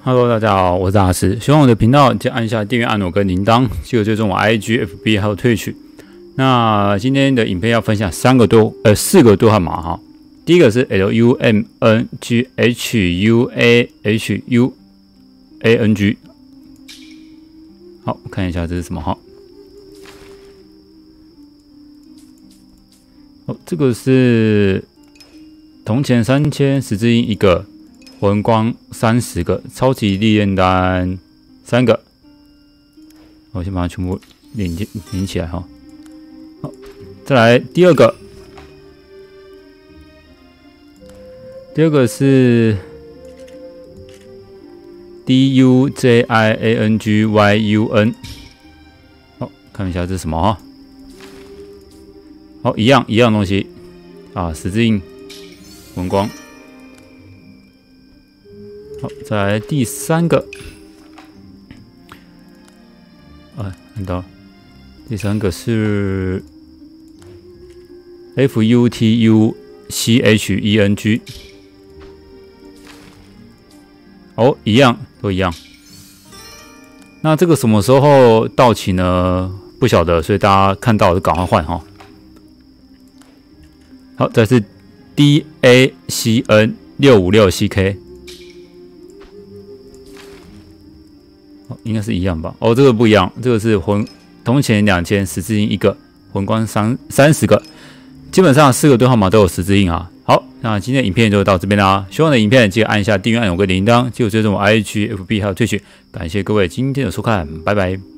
Hello， 大家好，我是大师。喜欢我的频道，记得按下订阅按钮跟铃铛，记得追踪我 IG、FB 还有Twitch。那今天的影片要分享4个多号码哈。第一个是 LUMNGHUAHUANG。好，看一下这是什么哈？哦，这个是铜钱3000，十字印1个。魂光30个，超级历练单3个，我先把它全部连起来哈。好，再来第二个，是 DUJIANGYUN。好，看一下这是什么哈？好，一样东西啊，十字印魂光。好，再来第3个，看到第3个是 FUTUCHENG。哦，都一样。那这个什么时候到期呢？不晓得，所以大家看到就赶快换哈。好，再是 DACN656CK。应该是一样吧？哦，这个不一样，这个是铜钱2000，十字印1个，魂光30个，基本上4个对号码都有十字印啊。好，那今天的影片就到这边啦。喜欢我的影片记得按一下订阅按钮跟铃铛，记得追踪我 IG、FB 还有Twitch。感谢各位今天的收看，拜拜。